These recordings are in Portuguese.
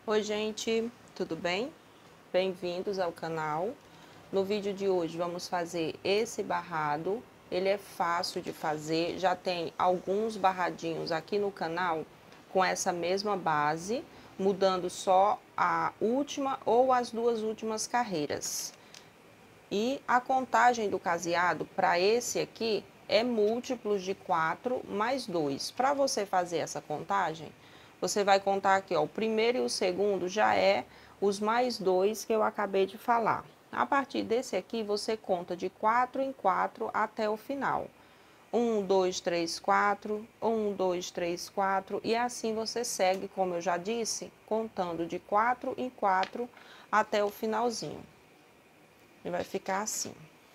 Oi gente, tudo bem? Bem-vindos ao canal. No vídeo de hoje vamos fazer esse barrado. Ele é fácil de fazer, já tem alguns barradinhos aqui no canal com essa mesma base, mudando só a última ou as duas últimas carreiras. E a contagem do caseado para esse aqui é múltiplos de 4 mais 2. Para você fazer essa contagem, você vai contar aqui, ó, o primeiro e o segundo já é os mais 2 que eu acabei de falar. A partir desse aqui, você conta de 4 em 4 até o final. 1, 2, 3, 4, 1, 2, 3, 4, e assim você segue, como eu já disse, contando de 4 em 4 até o finalzinho. E vai ficar assim.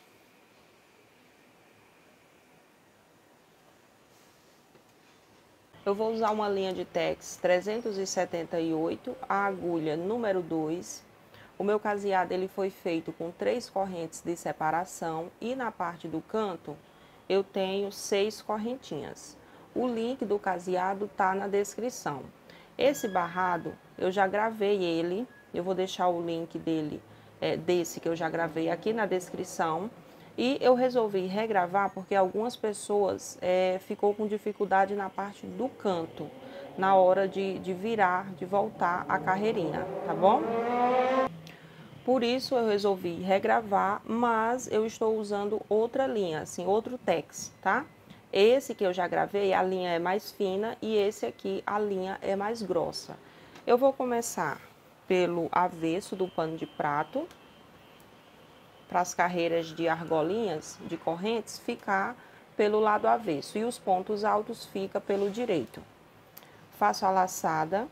Eu vou usar uma linha de tex 378, a agulha número 2. O meu caseado ele foi feito com 3 correntes de separação e na parte do canto eu tenho 6 correntinhas. O link do caseado tá na descrição. Esse barrado eu já gravei ele, eu vou deixar o link dele, desse que eu já gravei aqui na descrição. E eu resolvi regravar porque algumas pessoas ficou com dificuldade na parte do canto, na hora de virar, de voltar a carreirinha, tá bom? Por isso eu resolvi regravar, mas eu estou usando outra linha, assim, outro tex, tá? Esse que eu já gravei, a linha é mais fina e esse aqui, a linha é mais grossa. Eu vou começar pelo avesso do pano de prato, para as carreiras de argolinhas, de correntes, ficar pelo lado avesso e os pontos altos fica pelo direito. Faço a laçada.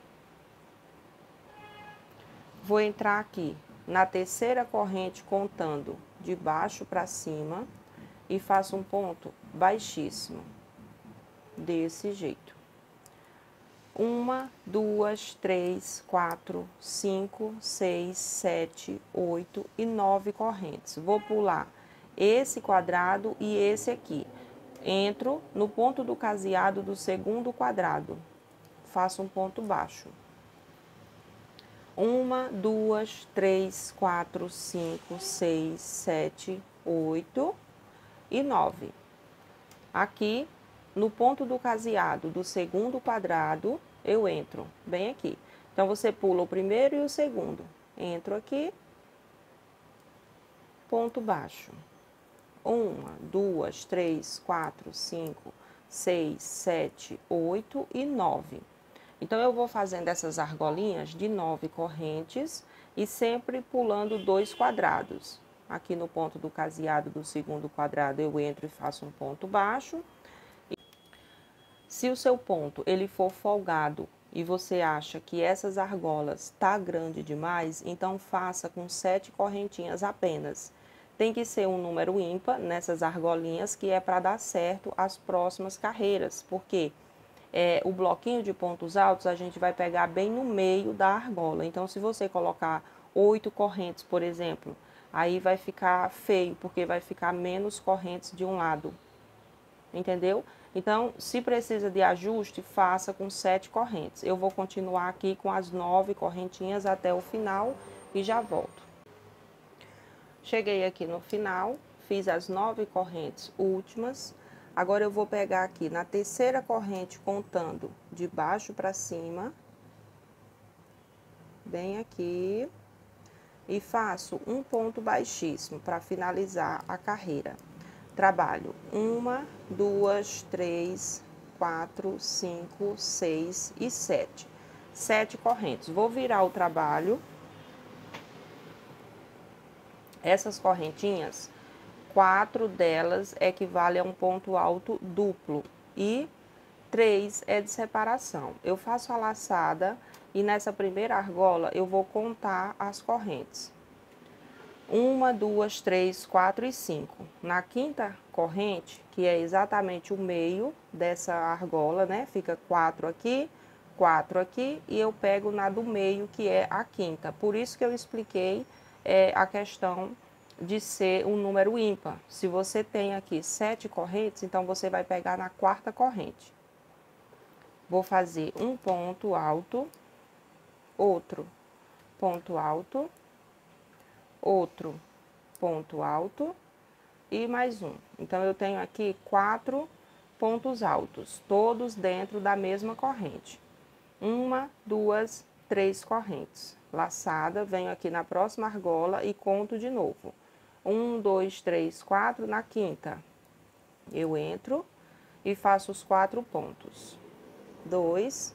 Vou entrar aqui na terceira corrente contando de baixo para cima e faço um ponto baixíssimo, desse jeito. 1, 2, 3, 4, 5, 6, 7, 8 e 9 correntes. Vou pular esse quadrado e esse aqui. Entro no ponto do caseado do segundo quadrado. Faço um ponto baixo. 1, 2, 3, 4, 5, 6, 7, 8 e 9. Aqui, no ponto do caseado do segundo quadrado, eu entro bem aqui. Então, você pula o primeiro e o segundo. Entro aqui, ponto baixo. 1, 2, 3, 4, 5, 6, 7, 8 e 9. Então, eu vou fazendo essas argolinhas de 9 correntes e sempre pulando 2 quadrados. Aqui no ponto do caseado do segundo quadrado, eu entro e faço um ponto baixo. Se o seu ponto ele for folgado e você acha que essas argolas tá grande demais, então faça com 7 correntinhas apenas. Tem que ser um número ímpar nessas argolinhas, que é para dar certo as próximas carreiras, porque o bloquinho de pontos altos a gente vai pegar bem no meio da argola. Então, se você colocar 8 correntes, por exemplo, aí vai ficar feio, porque vai ficar menos correntes de um lado. Entendeu? Então, se precisa de ajuste, faça com 7 correntes. Eu vou continuar aqui com as 9 correntinhas até o final e já volto. Cheguei aqui no final, fiz as 9 correntes últimas. Agora, eu vou pegar aqui na terceira corrente, contando de baixo para cima, bem aqui, e faço um ponto baixíssimo para finalizar a carreira. Trabalho 1, 2, 3, 4, 5, 6 e 7. 7 correntes. Vou virar o trabalho. Essas correntinhas, 4 delas equivale a um ponto alto duplo e 3 é de separação. Eu faço a laçada e nessa primeira argola eu vou contar as correntes. 1, 2, 3, 4 e 5. Na quinta corrente, que é exatamente o meio dessa argola, né? Fica 4 aqui e eu pego na do meio, que é a quinta. Por isso que eu expliquei a questão de ser um número ímpar. Se você tem aqui 7 correntes, então você vai pegar na quarta corrente. Vou fazer um ponto alto. outro ponto alto, outro ponto alto e mais um. Então, eu tenho aqui 4 pontos altos, todos dentro da mesma corrente. 1, 2, 3 correntes. Laçada, venho aqui na próxima argola e conto de novo. 1, 2, 3, 4, na quinta. Eu entro e faço os 4 pontos. 2,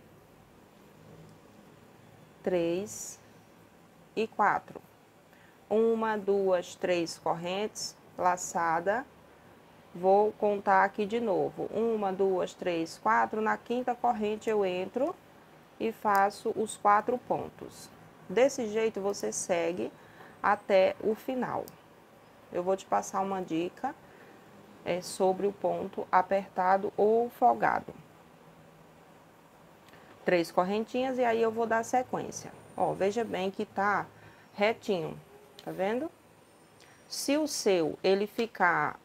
3 e 4. 1, 2, 3 correntes, laçada. Vou contar aqui de novo. 1, 2, 3, 4. Na quinta corrente eu entro e faço os 4 pontos. Desse jeito você segue até o final. Eu vou te passar uma dica sobre o ponto apertado ou folgado. 3 correntinhas e aí eu vou dar sequência. Ó, veja bem que tá retinho, tá vendo? Se o seu, ele ficar,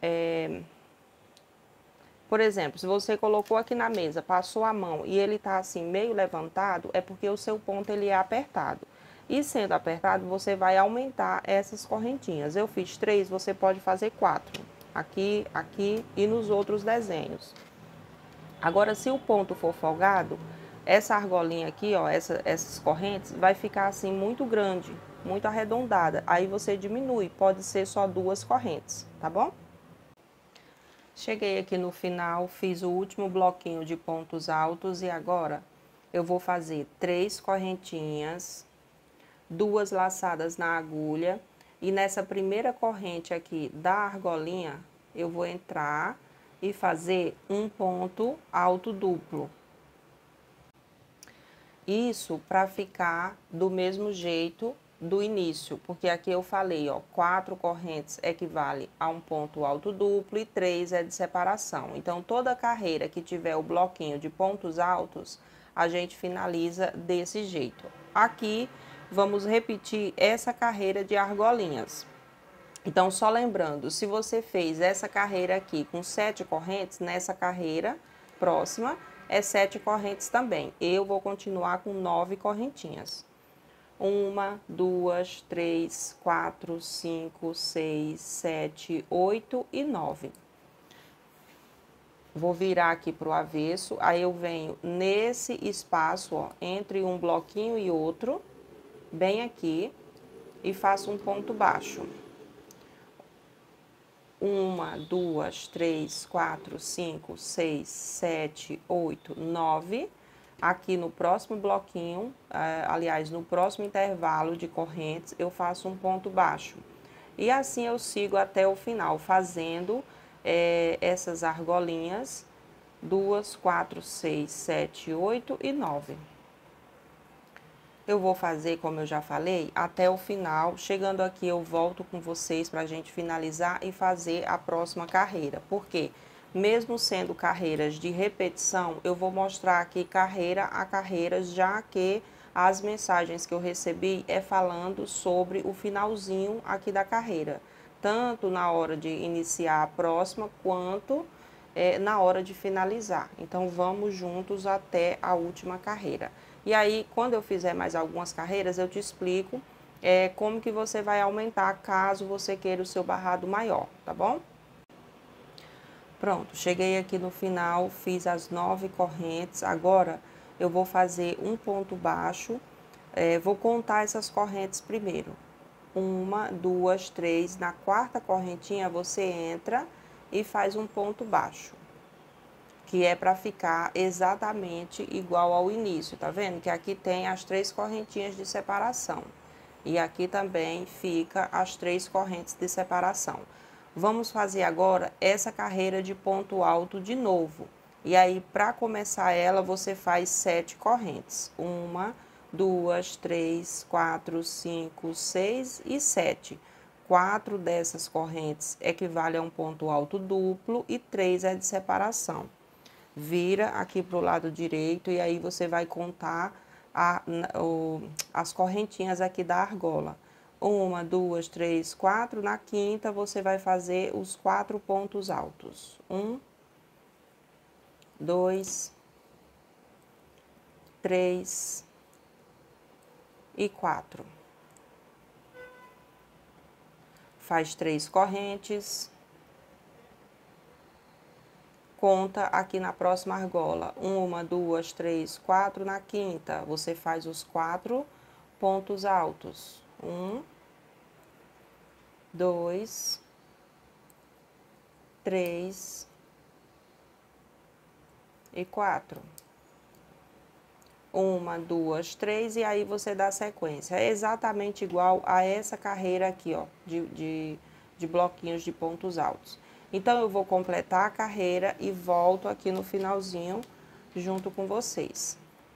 por exemplo, se você colocou aqui na mesa, passou a mão e ele tá assim meio levantado, é porque o seu ponto ele é apertado. E sendo apertado, você vai aumentar essas correntinhas. Eu fiz 3, você pode fazer 4. Aqui, aqui e nos outros desenhos. Agora, se o ponto for folgado, essa argolinha aqui, ó, essas correntes, vai ficar assim muito grande, muito arredondada. Aí você diminui, pode ser só 2 correntes, tá bom? Cheguei aqui no final, fiz o último bloquinho de pontos altos e agora eu vou fazer 3 correntinhas, 2 laçadas na agulha e nessa primeira corrente aqui da argolinha, eu vou entrar e fazer um ponto alto duplo. Isso para ficar do mesmo jeito do início, porque aqui eu falei, ó, 4 correntes equivale a um ponto alto duplo e 3 é de separação. Então, toda carreira que tiver o bloquinho de pontos altos, a gente finaliza desse jeito. Aqui, vamos repetir essa carreira de argolinhas. Então, só lembrando, se você fez essa carreira aqui com 7 correntes, nessa carreira próxima é 7 correntes também. Eu vou continuar com 9 correntinhas. 1, 2, 3, 4, 5, 6, 7, 8 e 9. Vou virar aqui para o avesso, aí eu venho nesse espaço, ó, entre um bloquinho e outro, bem aqui, e faço um ponto baixo. 1, 2, 3, 4, 5, 6, 7, 8, 9. Aqui no próximo bloquinho, aliás, no próximo intervalo de correntes, eu faço um ponto baixo. E assim eu sigo até o final, fazendo essas argolinhas, 2, 4, 6, 7, 8 e 9. Eu vou fazer, como eu já falei, até o final. Chegando aqui, eu volto com vocês para a gente finalizar e fazer a próxima carreira. Por quê? Mesmo sendo carreiras de repetição, eu vou mostrar aqui carreira a carreira, já que as mensagens que eu recebi é falando sobre o finalzinho aqui da carreira. Tanto na hora de iniciar a próxima, quanto na hora de finalizar. Então, vamos juntos até a última carreira. E aí, quando eu fizer mais algumas carreiras, eu te explico como que você vai aumentar caso você queira o seu barrado maior, tá bom? Pronto, cheguei aqui no final, fiz as 9 correntes. Agora, eu vou fazer um ponto baixo, vou contar essas correntes primeiro. 1, 2, 3, na quarta correntinha você entra e faz um ponto baixo, que é para ficar exatamente igual ao início, tá vendo? Que aqui tem as 3 correntinhas de separação. E aqui também fica as 3 correntes de separação. Vamos fazer agora essa carreira de ponto alto de novo. E aí, para começar ela, você faz 7 correntes. 1, 2, 3, 4, 5, 6 e 7. 4 dessas correntes equivale a um ponto alto duplo e 3 é de separação. Vira aqui para o lado direito e aí você vai contar as correntinhas aqui da argola. 1, 2, 3, 4. Na quinta, você vai fazer os 4 pontos altos. 1, 2, 3, e 4. Faz 3 correntes. Conta aqui na próxima argola. 1, 2, 3, 4. Na quinta, você faz os 4 pontos altos. 1, 2, 3 e 4. 1, 2, 3 e aí você dá sequência. É exatamente igual a essa carreira aqui, ó, de bloquinhos de pontos altos. Então, eu vou completar a carreira e volto aqui no finalzinho junto com vocês.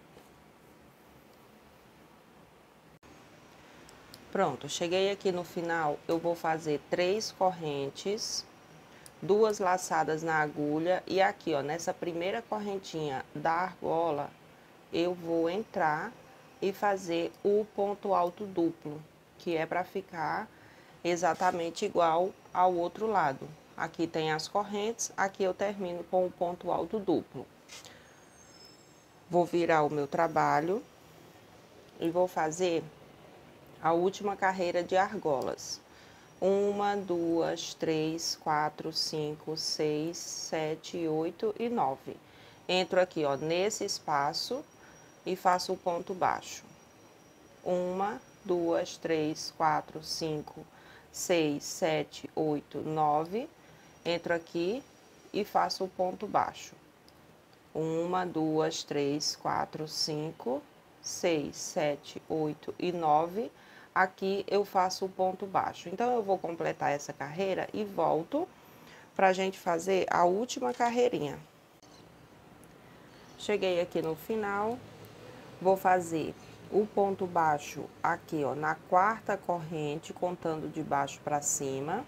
Pronto, cheguei aqui no final, eu vou fazer 3 correntes, 2 laçadas na agulha e aqui, ó, nessa primeira correntinha da argola, eu vou entrar e fazer o ponto alto duplo, que é para ficar exatamente igual ao outro lado. Aqui tem as correntes, aqui eu termino com o ponto alto duplo. Vou virar o meu trabalho e vou fazer a última carreira de argolas. 1, 2, 3, 4, 5, 6, 7, 8 e 9. Entro aqui, ó, nesse espaço e faço o ponto baixo. 1, 2, 3, 4, 5, 6, 7, 8, 9. Entro aqui e faço o ponto baixo. 1, 2, 3, 4, 5, 6, 7, 8 e 9. Aqui eu faço o ponto baixo. Então, eu vou completar essa carreira e volto pra gente fazer a última carreirinha. Cheguei aqui no final, vou fazer o ponto baixo aqui, ó, na quarta corrente, contando de baixo pra cima.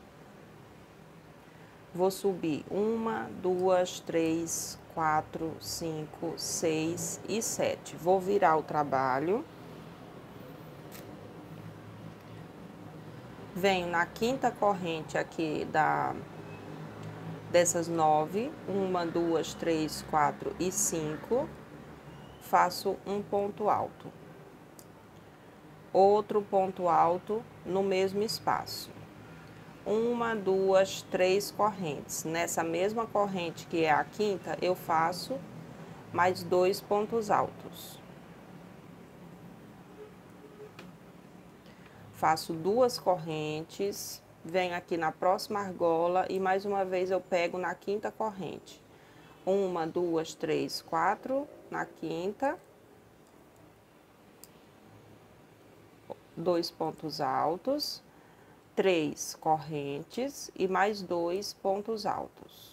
Vou subir 1, 2, 3, 4, 5, 6 e 7. Vou virar o trabalho. Venho na quinta corrente aqui dessas 9. 1, 2, 3, 4 e 5. Faço um ponto alto. Outro ponto alto no mesmo espaço. 1, 2, 3 correntes. Nessa mesma corrente que é a quinta, eu faço mais 2 pontos altos. Faço 2 correntes, venho aqui na próxima argola e mais uma vez eu pego na quinta corrente. 1, 2, 3, 4 na quinta. 2 pontos altos. 3 correntes e mais 2 pontos altos.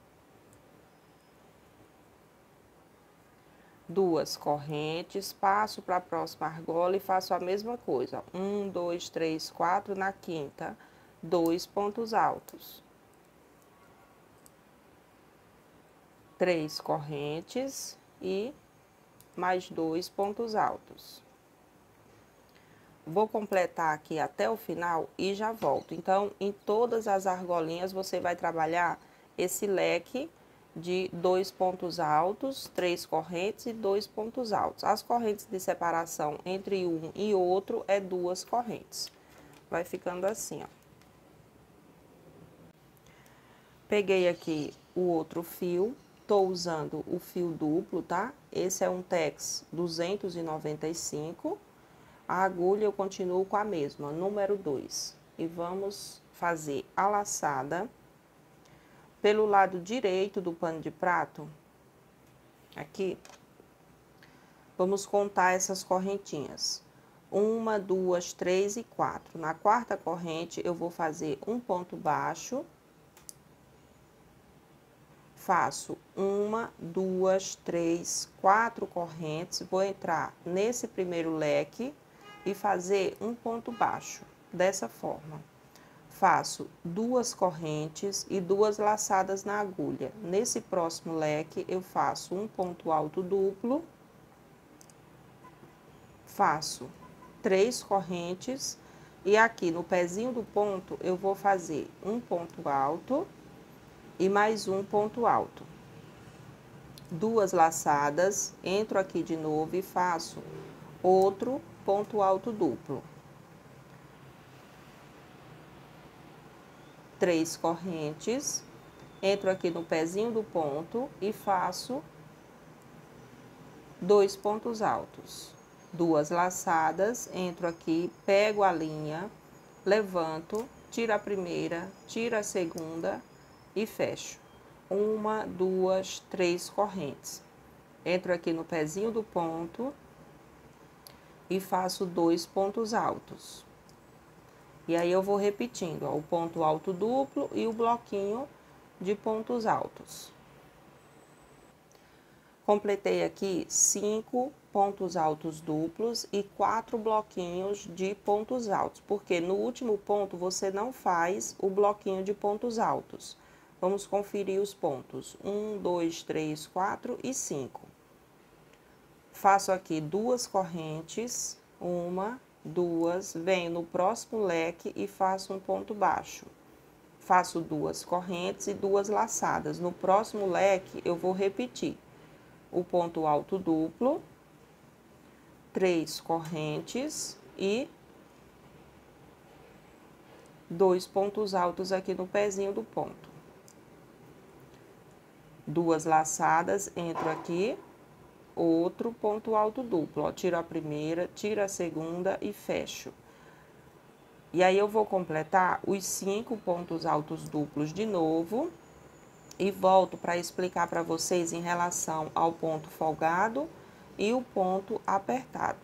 2 correntes, passo para a próxima argola e faço a mesma coisa. 1, 2, 3, 4 na quinta, 2 pontos altos. 3 correntes e mais 2 pontos altos. Vou completar aqui até o final e já volto. Então, em todas as argolinhas, você vai trabalhar esse leque de 2 pontos altos, 3 correntes e 2 pontos altos. As correntes de separação entre um e outro é 2 correntes. Vai ficando assim, ó. Peguei aqui o outro fio, tô usando o fio duplo, tá? Esse é um Tex 295. A agulha eu continuo com a mesma, número 2. E vamos fazer a laçada pelo lado direito do pano de prato. Aqui, vamos contar essas correntinhas. 1, 2, 3 e 4. Na quarta corrente, eu vou fazer um ponto baixo. Faço 1, 2, 3, 4 correntes. Vou entrar nesse primeiro leque e fazer um ponto baixo, dessa forma. Faço 2 correntes e 2 laçadas na agulha. Nesse próximo leque, eu faço um ponto alto duplo. Faço 3 correntes e aqui no pezinho do ponto, eu vou fazer um ponto alto e mais um ponto alto. 2 laçadas, entro aqui de novo e faço outro ponto alto duplo. 3 correntes, entro aqui no pezinho do ponto e faço 2 pontos altos. 2 laçadas, entro aqui, pego a linha, levanto, tiro a primeira, tiro a segunda e fecho. 1, 2, 3 correntes. Entro aqui no pezinho do ponto e faço 2 pontos altos. E aí eu vou repetindo, ó, o ponto alto duplo e o bloquinho de pontos altos. Completei aqui 5 pontos altos duplos e 4 bloquinhos de pontos altos, porque no último ponto você não faz o bloquinho de pontos altos. Vamos conferir os pontos: 1, 2, 3, 4 e 5. Faço aqui 2 correntes, 1, 2, venho no próximo leque e faço um ponto baixo. Faço 2 correntes e 2 laçadas. No próximo leque, eu vou repetir o ponto alto duplo, 3 correntes e 2 pontos altos aqui no pezinho do ponto. 2 laçadas, entro aqui, outro ponto alto duplo, ó, tiro a primeira, tiro a segunda e fecho. E aí eu vou completar os 5 pontos altos duplos de novo e volto para explicar para vocês em relação ao ponto folgado e o ponto apertado.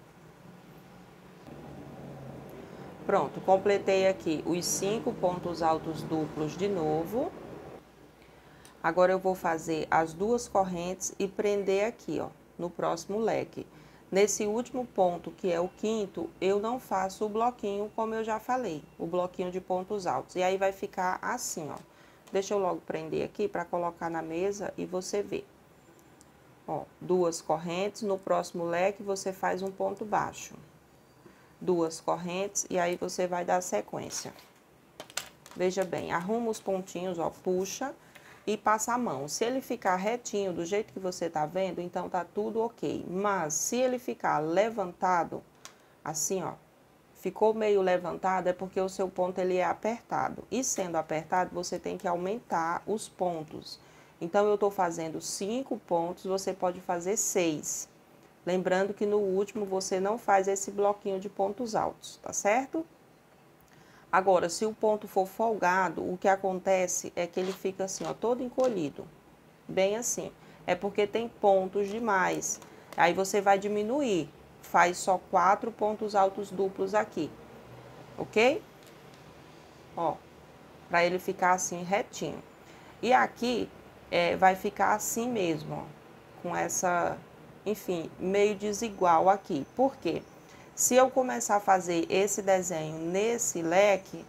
Pronto, completei aqui os 5 pontos altos duplos de novo. Agora eu vou fazer as 2 correntes e prender aqui, ó, no próximo leque. Nesse último ponto, que é o quinto, eu não faço o bloquinho, como eu já falei, o bloquinho de pontos altos. E aí vai ficar assim, ó. Deixa eu logo prender aqui para colocar na mesa e você ver. Ó, 2 correntes, no próximo leque você faz um ponto baixo. 2 correntes e aí você vai dar sequência. Veja bem, arruma os pontinhos, ó, puxa e passa a mão. Se ele ficar retinho do jeito que você tá vendo, então tá tudo ok. Mas se ele ficar levantado, assim, ó, ficou meio levantado, é porque o seu ponto ele é apertado. E sendo apertado, você tem que aumentar os pontos. Então, eu tô fazendo 5 pontos, você pode fazer 6. Lembrando que no último você não faz esse bloquinho de pontos altos, tá certo? Agora, se o ponto for folgado, o que acontece é que ele fica assim, ó, todo encolhido. Bem assim. É porque tem pontos demais. Aí você vai diminuir. Faz só 4 pontos altos duplos aqui. Ok? Ó, pra ele ficar assim retinho. E aqui, vai ficar assim mesmo, ó. Com essa, enfim, meio desigual aqui. Por quê? Se eu começar a fazer esse desenho nesse leque,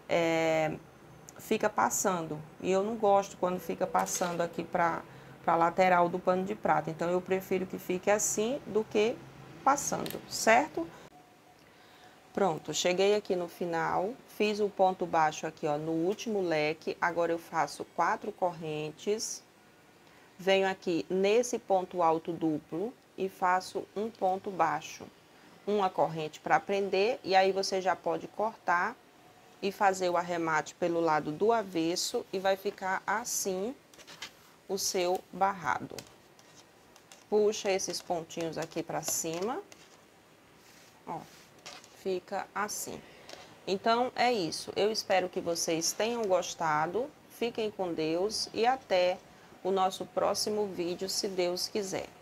fica passando. E eu não gosto quando fica passando aqui para a lateral do pano de prata. Então, eu prefiro que fique assim do que passando, certo? Pronto, cheguei aqui no final, fiz o ponto baixo aqui, ó, no último leque. Agora, eu faço 4 correntes. Venho aqui nesse ponto alto duplo e faço um ponto baixo. Uma corrente para prender e aí você já pode cortar e fazer o arremate pelo lado do avesso e vai ficar assim o seu barrado. Puxa esses pontinhos aqui para cima, ó, fica assim. Então, é isso. Eu espero que vocês tenham gostado, fiquem com Deus e até o nosso próximo vídeo, se Deus quiser.